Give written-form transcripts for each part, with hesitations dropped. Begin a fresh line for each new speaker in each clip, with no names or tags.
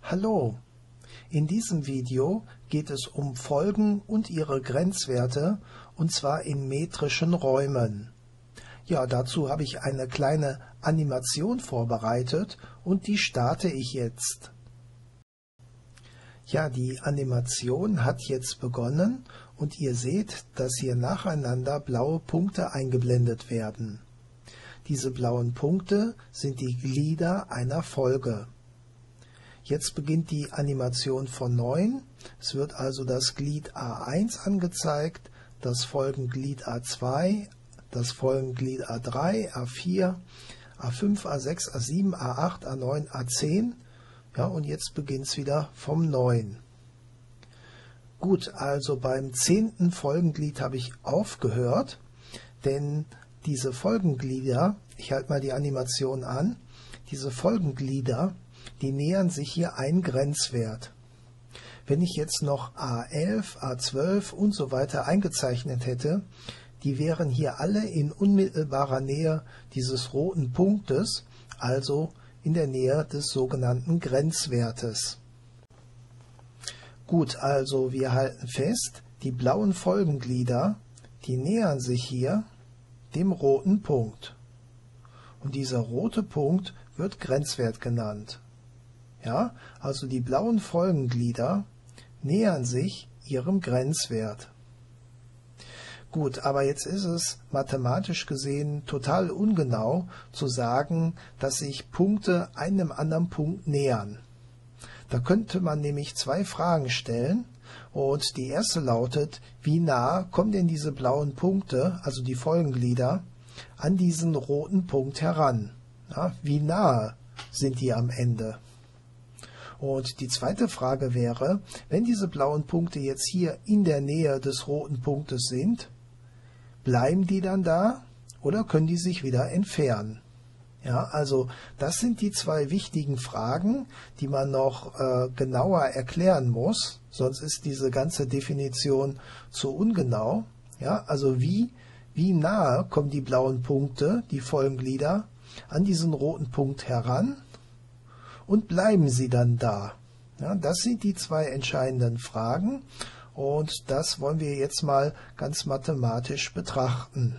Hallo, in diesem Video geht es um Folgen und ihre Grenzwerte, und zwar in metrischen Räumen. Ja, dazu habe ich eine kleine Animation vorbereitet und die starte ich jetzt. Ja, die Animation hat jetzt begonnen und ihr seht, dass hier nacheinander blaue Punkte eingeblendet werden. Diese blauen Punkte sind die Glieder einer Folge. Jetzt beginnt die Animation von 9. Es wird also das Glied A1 angezeigt, das Folgenglied A2, das Folgenglied A3, A4, A5, A6, A7, A8, A9, A10. Ja, und jetzt beginnt es wieder vom 9. Gut, also beim 10. Folgenglied habe ich aufgehört, denn diese Folgenglieder, ich halte mal die Animation an, diese Folgenglieder, die nähern sich hier einen Grenzwert. Wenn ich jetzt noch A11, A12 und so weiter eingezeichnet hätte, die wären hier alle in unmittelbarer Nähe dieses roten Punktes, also in der Nähe des sogenannten Grenzwertes. Gut, also wir halten fest, die blauen Folgenglieder, die nähern sich hier dem roten Punkt. Und dieser rote Punkt wird Grenzwert genannt. Ja, also die blauen Folgenglieder nähern sich ihrem Grenzwert. Gut, aber jetzt ist es mathematisch gesehen total ungenau zu sagen, dass sich Punkte einem anderen Punkt nähern. Da könnte man nämlich zwei Fragen stellen und die erste lautet, wie nah kommen denn diese blauen Punkte, also die Folgenglieder, an diesen roten Punkt heran? Ja, wie nahe sind die am Ende? Und die zweite Frage wäre, wenn diese blauen Punkte jetzt hier in der Nähe des roten Punktes sind, bleiben die dann da oder können die sich wieder entfernen? Ja, also das sind die zwei wichtigen Fragen, die man noch genauer erklären muss, sonst ist diese ganze Definition zu ungenau. Ja, also wie nahe kommen die blauen Punkte, die Folgenglieder, an diesen roten Punkt heran? Und bleiben sie dann da? Ja, das sind die zwei entscheidenden Fragen und das wollen wir jetzt mal ganz mathematisch betrachten.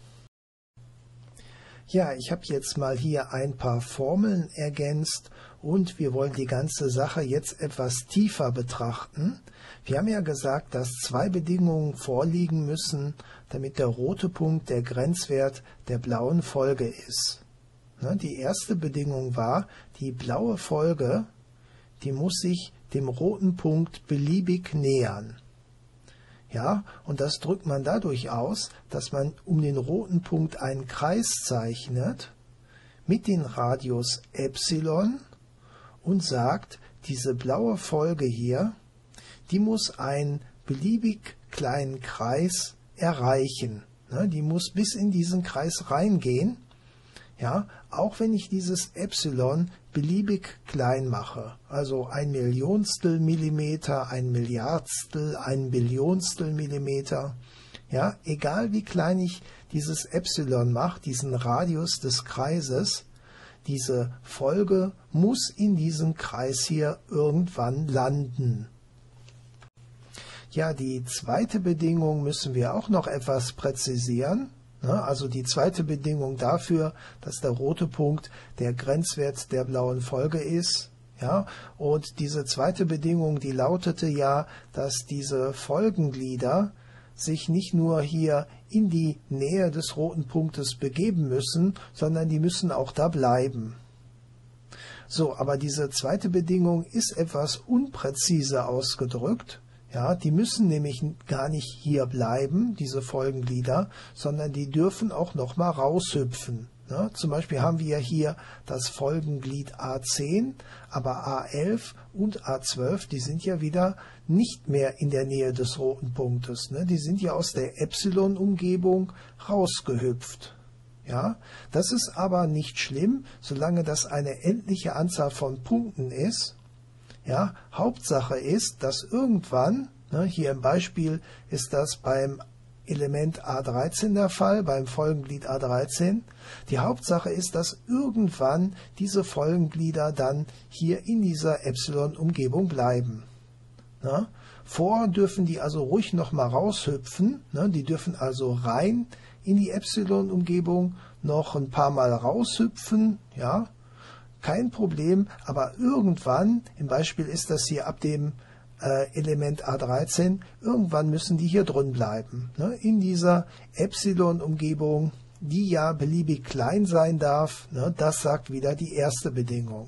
Ja, ich habe jetzt mal hier ein paar Formeln ergänzt und wir wollen die ganze Sache jetzt etwas tiefer betrachten. Wir haben ja gesagt, dass zwei Bedingungen vorliegen müssen, damit der rote Punkt der Grenzwert der blauen Folge ist. Die erste Bedingung war, die blaue Folge, die muss sich dem roten Punkt beliebig nähern. Ja, und das drückt man dadurch aus, dass man um den roten Punkt einen Kreis zeichnet mit dem Radius Epsilon und sagt, diese blaue Folge hier, die muss einen beliebig kleinen Kreis erreichen. Die muss bis in diesen Kreis reingehen. Ja, auch wenn ich dieses Epsilon beliebig klein mache, also 1/Millionstel Millimeter, 1 Milliardstel, 1 Billionstel Millimeter, ja, egal wie klein ich dieses Epsilon mache, diesen Radius des Kreises, diese Folge muss in diesem Kreis hier irgendwann landen. Ja, die zweite Bedingung müssen wir auch noch etwas präzisieren. Also die zweite Bedingung dafür, dass der rote Punkt der Grenzwert der blauen Folge ist. Ja, und diese zweite Bedingung, die lautete ja, dass diese Folgenglieder sich nicht nur hier in die Nähe des roten Punktes begeben müssen, sondern die müssen auch da bleiben. So, aber diese zweite Bedingung ist etwas unpräzise ausgedrückt. Ja, die müssen nämlich gar nicht hier bleiben, diese Folgenglieder, sondern die dürfen auch noch mal raushüpfen. Ja, zum Beispiel haben wir hier das Folgenglied A10, aber A11 und A12, die sind ja wieder nicht mehr in der Nähe des roten Punktes. Ne? Die sind ja aus der Epsilon-Umgebung rausgehüpft. Ja, das ist aber nicht schlimm, solange das eine endliche Anzahl von Punkten ist. Ja, Hauptsache ist, dass irgendwann, hier im Beispiel ist das beim Element A13 der Fall, beim Folgenglied A13. Die Hauptsache ist, dass irgendwann diese Folgenglieder dann hier in dieser Epsilon-Umgebung bleiben. Na? Vorher dürfen die also ruhig nochmal raushüpfen, ne? Die dürfen also rein in die Epsilon-Umgebung, noch ein paar Mal raushüpfen, ja, kein Problem, aber irgendwann, im Beispiel ist das hier ab dem Element A13, irgendwann müssen die hier drin bleiben, ne? In dieser Epsilon-Umgebung, die ja beliebig klein sein darf, ne? Das sagt wieder die erste Bedingung.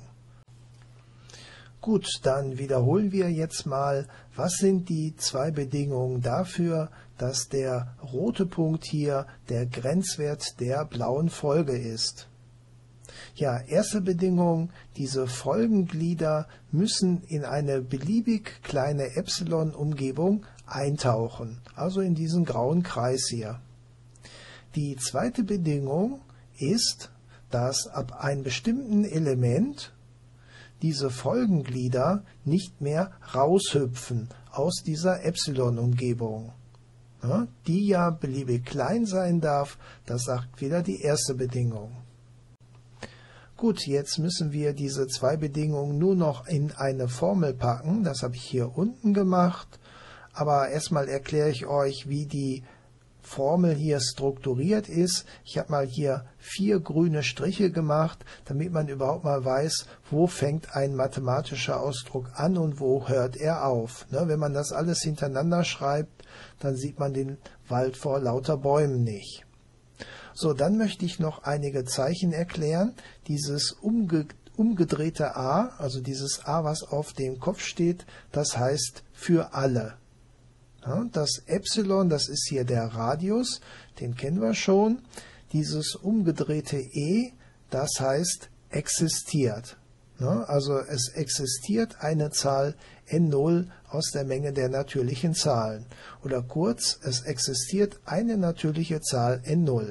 Gut, dann wiederholen wir jetzt mal, was sind die zwei Bedingungen dafür, dass der rote Punkt hier der Grenzwert der blauen Folge ist. Ja, erste Bedingung, diese Folgenglieder müssen in eine beliebig kleine Epsilon-Umgebung eintauchen, also in diesen grauen Kreis hier. Die zweite Bedingung ist, dass ab einem bestimmten Element diese Folgenglieder nicht mehr raushüpfen aus dieser Epsilon-Umgebung, ja, die ja beliebig klein sein darf, das sagt wieder die erste Bedingung. Gut, jetzt müssen wir diese zwei Bedingungen nur noch in eine Formel packen. Das habe ich hier unten gemacht. Aber erstmal erkläre ich euch, wie die Formel hier strukturiert ist. Ich habe mal hier 4 grüne Striche gemacht, damit man überhaupt mal weiß, wo fängt ein mathematischer Ausdruck an und wo hört er auf. Ne, wenn man das alles hintereinander schreibt, dann sieht man den Wald vor lauter Bäumen nicht. So, dann möchte ich noch einige Zeichen erklären. Dieses umgedrehte A, also dieses A, was auf dem Kopf steht, das heißt für alle. Ja, das Epsilon, das ist hier der Radius, den kennen wir schon. Dieses umgedrehte E, das heißt existiert. Ja, also es existiert eine Zahl n0 aus der Menge der natürlichen Zahlen. Oder kurz, es existiert eine natürliche Zahl n0.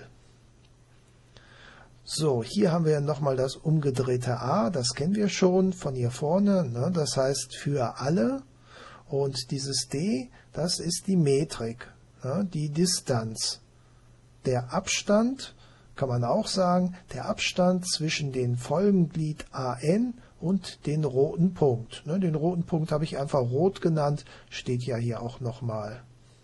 So, hier haben wir nochmal das umgedrehte A, das kennen wir schon von hier vorne, ne? Das heißt für alle. Und dieses D, das ist die Metrik, ne? Die Distanz. Der Abstand, kann man auch sagen, der Abstand zwischen den Folgenglied AN und den roten Punkt. Ne? Den roten Punkt habe ich einfach rot genannt, steht ja hier auch nochmal.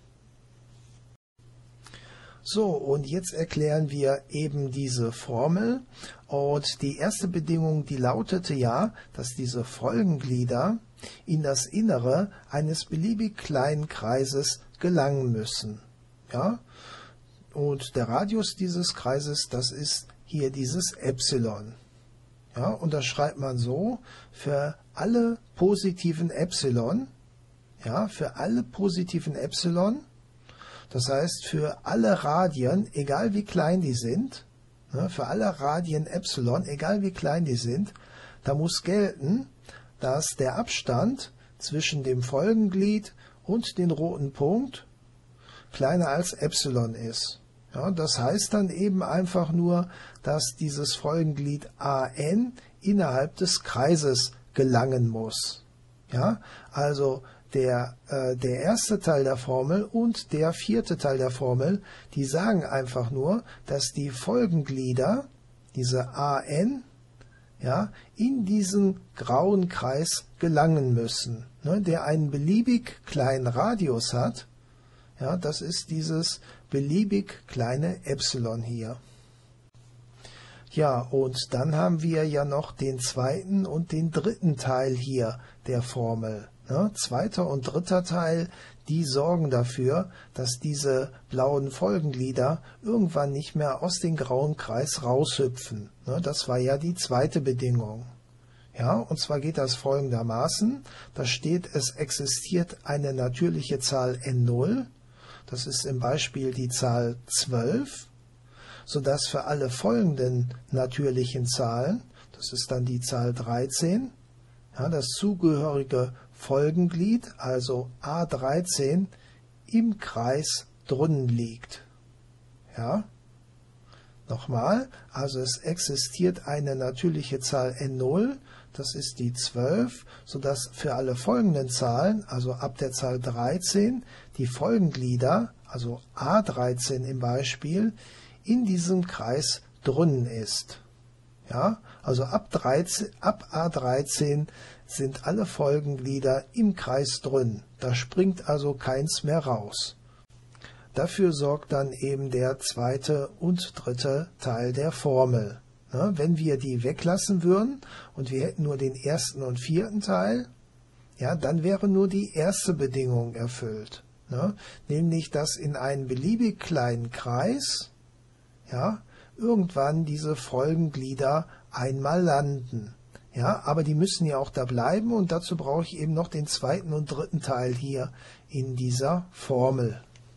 So, und jetzt erklären wir eben diese Formel. Und die erste Bedingung, die lautete ja, dass diese Folgenglieder in das Innere eines beliebig kleinen Kreises gelangen müssen. Ja? Und der Radius dieses Kreises, das ist hier dieses Epsilon. Ja? Und das schreibt man so, für alle positiven Epsilon, ja, für alle positiven Epsilon, das heißt, für alle Radien, egal wie klein die sind, für alle Radien Epsilon, egal wie klein die sind, da muss gelten, dass der Abstand zwischen dem Folgenglied und dem roten Punkt kleiner als Epsilon ist. Ja, das heißt dann eben einfach nur, dass dieses Folgenglied AN innerhalb des Kreises gelangen muss. Ja, also der erste Teil der Formel und der vierte Teil der Formel, die sagen einfach nur, dass die Folgenglieder, diese AN, ja, in diesen grauen Kreis gelangen müssen, ne, der einen beliebig kleinen Radius hat. Ja, das ist dieses beliebig kleine Epsilon hier. Ja, und dann haben wir ja noch den zweiten und den dritten Teil hier der Formel. Ne? Zweiter und dritter Teil, die sorgen dafür, dass diese blauen Folgenglieder irgendwann nicht mehr aus dem grauen Kreis raushüpfen. Ne? Das war ja die zweite Bedingung. Ja, und zwar geht das folgendermaßen. Da steht, es existiert eine natürliche Zahl n0. Das ist im Beispiel die Zahl 12, sodass für alle folgenden natürlichen Zahlen, das ist dann die Zahl 13, ja, das zugehörige Folgenglied, also A13, im Kreis drinnen liegt. Ja, nochmal, also es existiert eine natürliche Zahl n0, das ist die 12, sodass für alle folgenden Zahlen, also ab der Zahl 13, die Folgenglieder, also A13 im Beispiel, in diesem Kreis drin ist. Ja, also ab A13 sind alle Folgenglieder im Kreis drin. Da springt also keins mehr raus. Dafür sorgt dann eben der zweite und dritte Teil der Formel. Wenn wir die weglassen würden und wir hätten nur den ersten und vierten Teil, ja, dann wäre nur die erste Bedingung erfüllt. Nämlich, dass in einem beliebig kleinen Kreis, ja, irgendwann diese Folgenglieder einmal landen. Ja, aber die müssen ja auch da bleiben und dazu brauche ich eben noch den zweiten und dritten Teil hier in dieser Formel.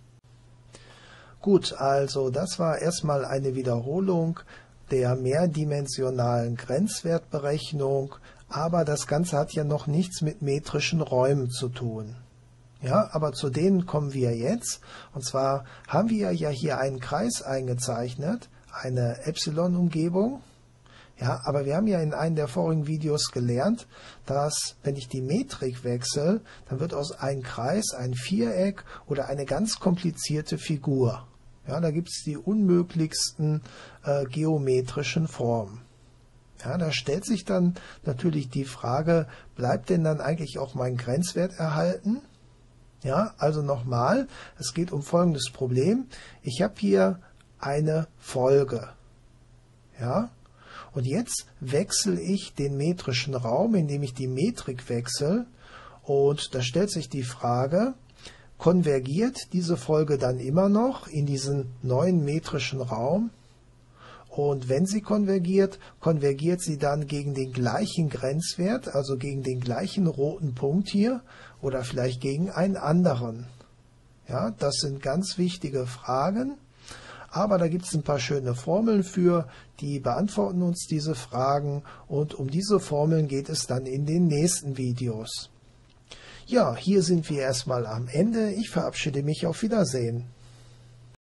Gut, also das war erstmal eine Wiederholung der mehrdimensionalen Grenzwertberechnung, aber das Ganze hat ja noch nichts mit metrischen Räumen zu tun. Ja, aber zu denen kommen wir jetzt. Und zwar haben wir ja hier einen Kreis eingezeichnet, eine Epsilon-Umgebung. Ja, aber wir haben ja in einem der vorigen Videos gelernt, dass, wenn ich die Metrik wechsle, dann wird aus einem Kreis ein Viereck oder eine ganz komplizierte Figur. Ja, da gibt es die unmöglichsten geometrischen Formen. Ja, da stellt sich dann natürlich die Frage, bleibt denn dann eigentlich auch mein Grenzwert erhalten? Ja, also nochmal, es geht um folgendes Problem. Ich habe hier eine Folge. Ja, und jetzt wechsle ich den metrischen Raum, indem ich die Metrik wechsle. Und da stellt sich die Frage, konvergiert diese Folge dann immer noch in diesen neuen metrischen Raum? Und wenn sie konvergiert, konvergiert sie dann gegen den gleichen Grenzwert, also gegen den gleichen roten Punkt hier oder vielleicht gegen einen anderen? Ja, das sind ganz wichtige Fragen. Aber da gibt es ein paar schöne Formeln für, die beantworten uns diese Fragen. Und um diese Formeln geht es dann in den nächsten Videos. Ja, hier sind wir erstmal am Ende. Ich verabschiede mich, auf Wiedersehen.